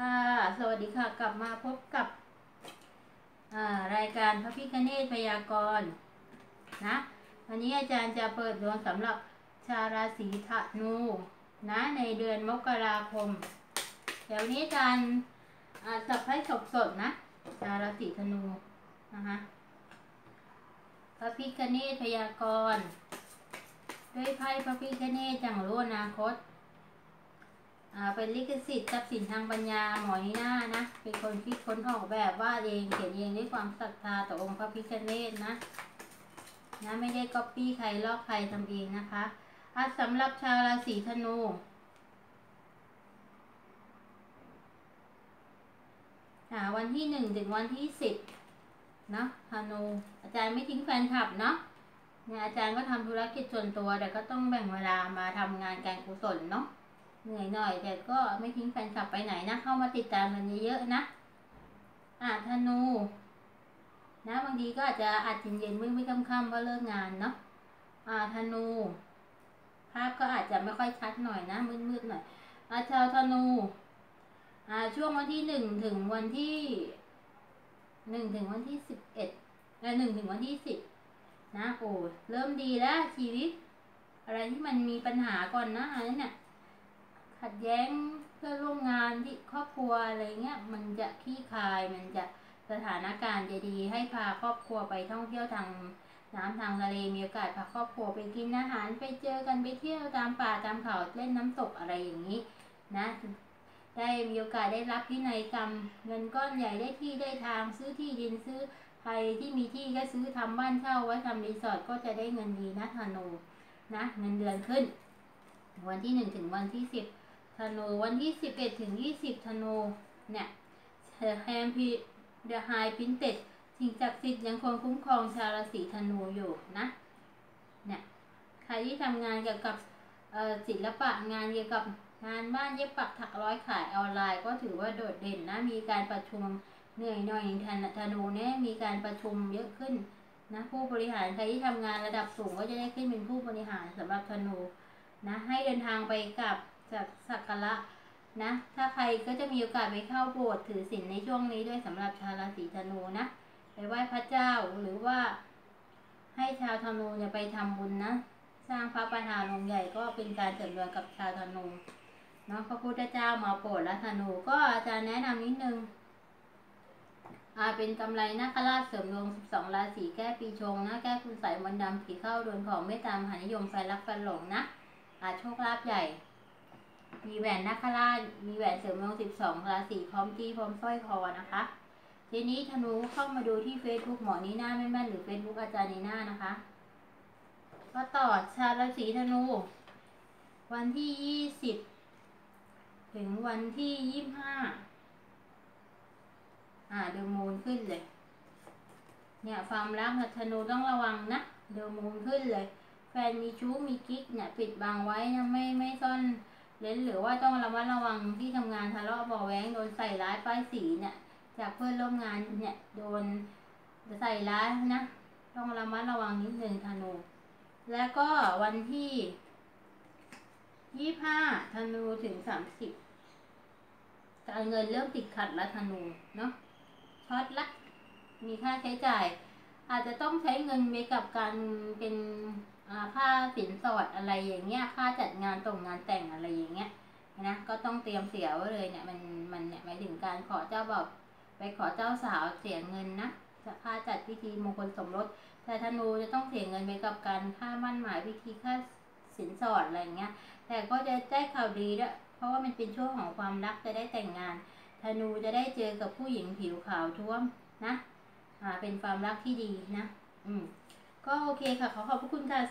ค่ะสวัสดีค่ะกลับมาพบกับรายการพระพิฆเนศพยากรณ์นะวันนี้อาจารย์จะเปิดดวงสำหรับชาวราศีธนูนะในเดือนมกราคมเดี๋ยวนี้อาจารย์สับไพ่สดนะชาวราศีธนูนะคะพระพิฆเนศพยากรณ์ด้วยไพ่พระพิฆเนศอย่างรู้อนาคตเป็นลิขสิทธิ์ทรัพย์สินทางปัญญาหมอนีน่านะเป็นคนคิดค้นออกแบบวาดเองเขียนเองด้วยความศรัทธาต่อองค์พระพิฆเนศนะไม่ได้ก๊อปปี้ใครลอกใครทำเองนะคะสำหรับชาวราศีธนูวันที่1ถึงวันที่10นะธนูอาจารย์ไม่ทิ้งแฟนคลับเนาะอาจารย์ก็ทำธุรกิจส่วนตัวแต่ก็ต้องแบ่งเวลามาทำงานการกุศลเนาะเหนื่อยหน่อยแต่ก็ไม่ทิ้งแฟนคลับไปไหนนะเข้ามาติดตามกันเยอะๆนะธนูนะบางทีก็อาจจะเย็นๆไม่ค่ำๆเพราะเลิกงานเนาะธนูภาพก็อาจจะไม่ค่อยชัดหน่อยนะมืดๆหน่อยชาวธนูช่วงวันที่1ถึงวันที่111ถึงวันที่10นะโอ้เริ่มดีแล้วชีวิตอะไรที่มันมีปัญหาก่อนนะอันนี้เนี่ยขัดแย้งเพื่อนร่วมงานที่ครอบครัวอะไรเงี้ยมันจะคลี่คลายมันจะสถานการณ์จะดีให้พาครอบครัวไปท่องเที่ยวทางน้ำทางทะเลมีโอกาสพาครอบครัวไปกินอาหารไปเจอกันไปเที่ยวตามป่าตามเขาเล่นน้ำตกอะไรอย่างนี้นะได้มีโอกาสได้รับพินัยกรรมเงินก้อนใหญ่ได้ที่ได้ทางซื้อที่ดินซื้อใครที่มีที่ก็ซื้อทำบ้านเช่าไว้ทำรีสอร์ทก็จะได้เงินดีนะธนูนะเงินเดือนขึ้นวันที่1ถึงวันที่10ธนูวันที่11ถึง20ธนูเนี่ยแฮมพีเดอะไฮพินเต็ดสิ่งศักดิ์สิทธิ์ยังคงคุ้มครองชาวราศีธนูอยู่นะเนี่ยใครที่ทำงานเกี่ยวกับศิลปะงานเกี่ยวกับงานบ้านเย็บปักถักร้อยขายออนไลน์ก็ถือว่าโดดเด่นนะมีการประชุมเหนื่อยหน่อยธนูเนี่ยมีการประชุมเยอะขึ้นนะผู้บริหารใครที่ทำงานระดับสูงก็จะได้ขึ้นเป็นผู้บริหารสำหรับธนูนะให้เดินทางไปกับสักการะนะถ้าใครก็จะมีโอกาสไปเข้าโบสถ์ถือศีลในช่วงนี้ด้วยสำหรับชาวราศีธนูนะไปไหว้พระเจ้าหรือว่าให้ชาวธนูไปทำบุญนะสร้างพระประธานองค์ใหญ่ก็เป็นการเสริมดวงกับชาวธนูเนาะพระพุทธเจ้ามาโปรดและธนูก็อาจารย์แนะนำนิดนึงเป็นกำไรนาคราชเสริมดวง12ราศีแก้ปีชงนะแก้คุณใส่มนต์ดำผีเข้าโดนของไม่ตามหานิยมแฟนรักแฟนหลงนะโชคลาภใหญ่มีแหวนนาคราชมีแหวนเสริมดวง12ราศีพร้อมจี้พร้อมสร้อยคอนะคะทีนี้ธนูเข้ามาดูที่ Facebook หมอนีน่าแม่นหรือ Facebook อาจารย์นีน่านะคะก็ต่อชาวราศีธนูวันที่20ถึงวันที่25เดอะมูนขึ้นเลยเนี่ยความรักธนูต้องระวังนะเดอะมูนขึ้นเลยแฟนมีชู้มีกิ๊กเนี่ยปิดบังไว้นะไม่ซ่อนเร้นหรือว่าต้องระมัดระวังที่ทำงานทะเลาะเบาะแว้งโดนใส่ร้ายป้ายสีเนี่ยจากเพื่อนร่วมงานเนี่ยโดนใส่ร้ายนะต้องระมัดระวังนิดนึงธนูแล้วก็วันที่25ธนูถึง30การเงินเริ่มติดขัดและธนูเนาะช็อตละมีค่าใช้จ่ายอาจจะต้องใช้เงินไปกับการเป็นค่าสินสอดอะไรอย่างเงี้ยค่าจัดงานงานแต่งอะไรอย่างเงี้ยนะก็ต้องเตรียมเสียไว้เลยเนี่ยมันเนี่ยหมายถึงการขอเจ้าบ่าวไปขอเจ้าสาวเสียเงินนะค่าจัดพิธีมงคลสมรสแต่ธนูจะต้องเสียเงินไปกับการค่ามั่นหมายพิธีค่าสินสอดอะไรเงี้ยแต่ก็จะได้ข่าวดีด้วยเพราะว่ามันเป็นช่วงของความรักจะได้แต่งงานธนูจะได้เจอกับผู้หญิงผิวขาวท้วมนะเป็นความรักที่ดีนะก็โอเคค่ะขอบพระคุณค่ะ